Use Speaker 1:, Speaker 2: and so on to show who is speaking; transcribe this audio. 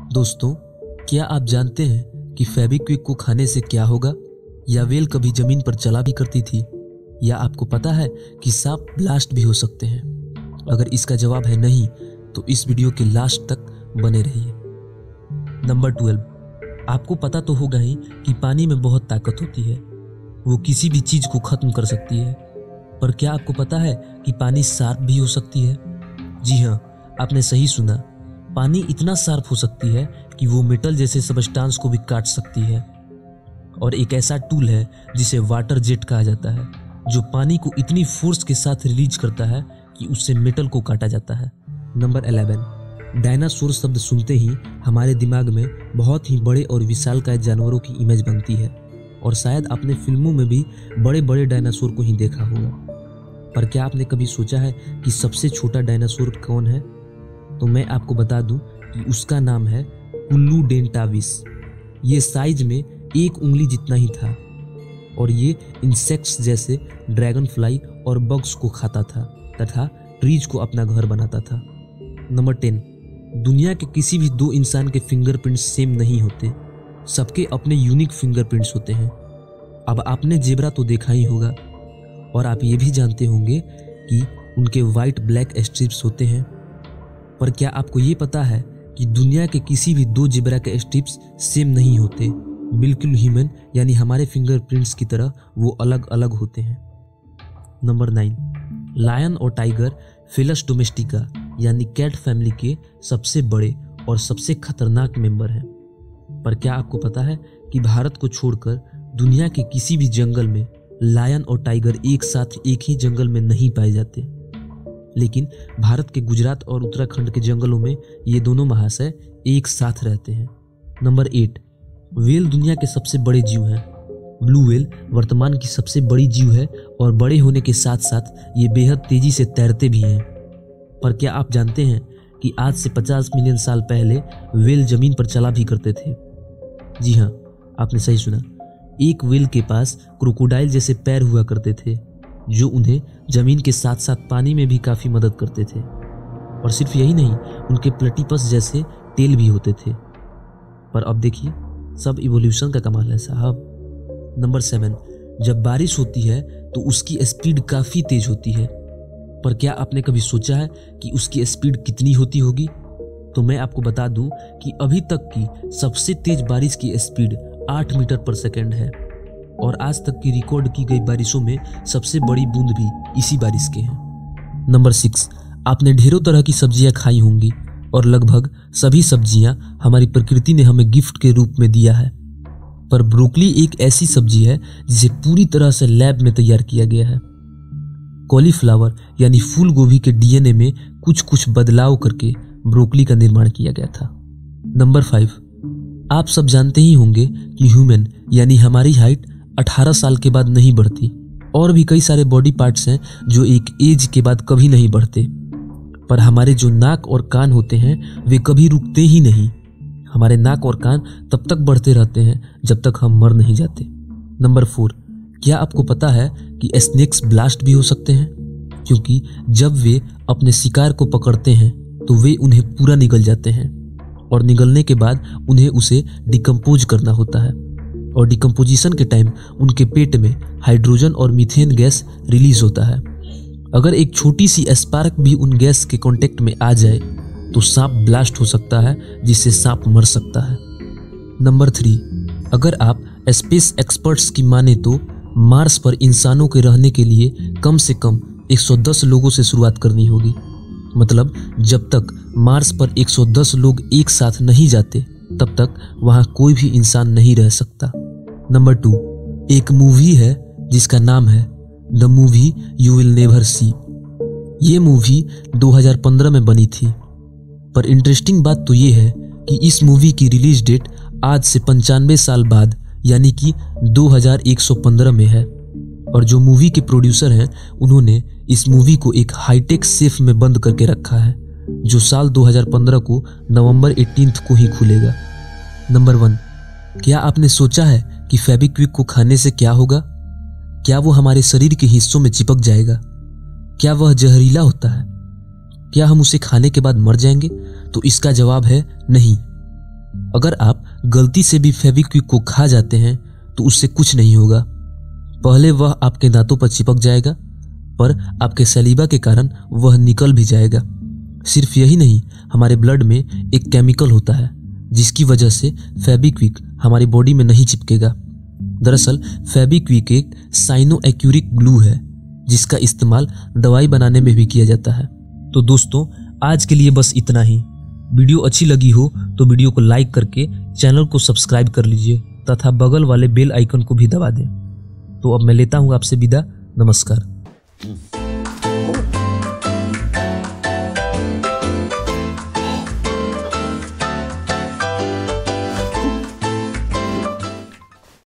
Speaker 1: दोस्तों, क्या आप जानते हैं कि फेविक्विक को खाने से क्या होगा? या वेल कभी जमीन पर चला भी करती थी? या आपको पता है कि सांप ब्लास्ट भी हो सकते हैं? अगर इसका जवाब है नहीं, तो इस वीडियो के लास्ट तक बने रहिए। नंबर 12, आपको पता तो होगा ही कि पानी में बहुत ताकत होती है। वो किसी भी चीज को खत्म कर सकती है। पर क्या आपको पता है कि पानी शार्प भी हो सकती है? जी हाँ, आपने सही सुना। पानी इतना शार्प हो सकती है कि वो मेटल जैसे सबस्टांस को भी काट सकती है। और एक ऐसा टूल है जिसे वाटर जेट कहा जाता है, जो पानी को इतनी फोर्स के साथ रिलीज करता है कि उससे मेटल को काटा जाता है। नंबर 11, डायनासोर शब्द सुनते ही हमारे दिमाग में बहुत ही बड़े और विशालकाय जानवरों की इमेज बनती है। और शायद आपने फिल्मों में भी बड़े बड़े डायनासोर को ही देखा होगा। पर क्या आपने कभी सोचा है कि सबसे छोटा डायनासोर कौन है? तो मैं आपको बता दूं कि उसका नाम है कुल्लूडेंटाविस। ये साइज में एक उंगली जितना ही था और ये इंसेक्ट्स जैसे ड्रैगन फ्लाई और बग्स को खाता था तथा ट्रीज को अपना घर बनाता था। नंबर 10, दुनिया के किसी भी दो इंसान के फिंगरप्रिंट्स सेम नहीं होते। सबके अपने यूनिक फिंगरप्रिंट्स होते हैं। अब आपने जेब्रा तो देखा ही होगा, और आप ये भी जानते होंगे कि उनके वाइट ब्लैक स्ट्रिप्स होते हैं। पर क्या आपको ये पता है कि दुनिया के किसी भी दो जेब्रा के स्ट्रिप्स सेम नहीं होते? बिल्कुल ह्यूमन यानी हमारे फिंगरप्रिंट्स की तरह वो अलग अलग होते हैं। नंबर 9, लायन और टाइगर फेलस डोमेस्टिका यानी कैट फैमिली के सबसे बड़े और सबसे खतरनाक मेंबर हैं। पर क्या आपको पता है कि भारत को छोड़कर दुनिया के किसी भी जंगल में लायन और टाइगर एक साथ एक ही जंगल में नहीं पाए जाते? लेकिन भारत के गुजरात और उत्तराखंड के जंगलों में ये दोनों महाशय एक साथ रहते हैं। नंबर 8, व्हेल दुनिया के सबसे बड़े जीव हैं। ब्लू व्हेल वर्तमान की सबसे बड़ी जीव है और बड़े होने के साथ साथ ये बेहद तेजी से तैरते भी हैं। पर क्या आप जानते हैं कि आज से 50 मिलियन साल पहले व्हेल जमीन पर चला भी करते थे? जी हाँ, आपने सही सुना। एक व्हेल के पास क्रोकोडाइल जैसे पैर हुआ करते थे, जो उन्हें जमीन के साथ साथ पानी में भी काफी मदद करते थे। और सिर्फ यही नहीं, उनके प्लेटिपस जैसे टेल भी होते थे। पर अब देखिए, सब इवोल्यूशन का कमाल है साहब। नंबर 7, जब बारिश होती है तो उसकी स्पीड काफी तेज होती है। पर क्या आपने कभी सोचा है कि उसकी स्पीड कितनी होती होगी? तो मैं आपको बता दूं कि अभी तक की सबसे तेज बारिश की स्पीड 8 मीटर पर सेकेंड है। और आज तक की रिकॉर्ड की गई बारिशों में सबसे बड़ी बूंद भी इसी बारिश के हैं। नंबर 6, आपने ढेरों तरह की सब्जियां खाई होंगी और लगभग सभी सब्जियां हमारी प्रकृति ने हमें गिफ्ट के रूप में दिया है। पर ब्रोकली एक ऐसी सब्जी है जिसे पूरी तरह से लैब में तैयार किया गया है। कॉलीफ्लावर यानी फूल गोभी के डीएनए में कुछ बदलाव करके ब्रोकली का निर्माण किया गया था। नंबर 5, आप सब जानते ही होंगे कि ह्यूमन यानी हमारी हाइट 18 साल के बाद नहीं बढ़ती। और भी कई सारे बॉडी पार्ट्स हैं जो एक एज के बाद कभी नहीं बढ़ते। पर हमारे जो नाक और कान होते हैं वे कभी रुकते ही नहीं। हमारे नाक और कान तब तक बढ़ते रहते हैं जब तक हम मर नहीं जाते। नंबर 4, क्या आपको पता है कि स्नेक्स ब्लास्ट भी हो सकते हैं? क्योंकि जब वे अपने शिकार को पकड़ते हैं तो वे उन्हें पूरा निगल जाते हैं और निगलने के बाद उन्हें उसे डिकम्पोज करना होता है। और डिकम्पोजिशन के टाइम उनके पेट में हाइड्रोजन और मीथेन गैस रिलीज होता है। अगर एक छोटी सी स्पार्क भी उन गैस के कांटेक्ट में आ जाए तो सांप ब्लास्ट हो सकता है, जिससे सांप मर सकता है। नंबर 3, अगर आप स्पेस एक्सपर्ट्स की माने तो मार्स पर इंसानों के रहने के लिए कम से कम 110 लोगों से शुरुआत करनी होगी। मतलब जब तक मार्स पर 110 लोग एक साथ नहीं जाते तब तक वहां कोई भी इंसान नहीं रह सकता। नंबर 2, एक मूवी है जिसका नाम है the movie you will never see. ये मूवी 2015 में बनी थी। पर इंटरेस्टिंग बात तो ये है कि इस मूवी की रिलीज डेट आज से 95 साल बाद यानी कि 2115 में है। और जो मूवी के प्रोड्यूसर हैं उन्होंने इस मूवी को एक हाईटेक सेफ में बंद करके रखा है, जो साल 2015 को नवंबर 18 को ही खुलेगा। नंबर 1, क्या आपने सोचा है कि फेविक्विक को खाने से क्या होगा? क्या वो हमारे शरीर के हिस्सों में चिपक जाएगा? क्या वह जहरीला होता है? क्या हम उसे खाने के बाद मर जाएंगे? तो इसका जवाब है नहीं। अगर आप गलती से भी फेविक्विक को खा जाते हैं तो उससे कुछ नहीं होगा। पहले वह आपके दांतों पर चिपक जाएगा, पर आपके सलीवा के कारण वह निकल भी जाएगा। सिर्फ यही नहीं, हमारे ब्लड में एक केमिकल होता है जिसकी वजह से फेविक्विक हमारी बॉडी में नहीं चिपकेगा। दरअसल फेविक्विक एक साइनो-एक्यूरिक ग्लू है जिसका इस्तेमाल दवाई बनाने में भी किया जाता है। तो दोस्तों, आज के लिए बस इतना ही। वीडियो अच्छी लगी हो तो वीडियो को लाइक करके चैनल को सब्सक्राइब कर लीजिए तथा बगल वाले बेल आइकन को भी दबा दें। तो अब मैं लेता हूं आपसे विदा। नमस्कार।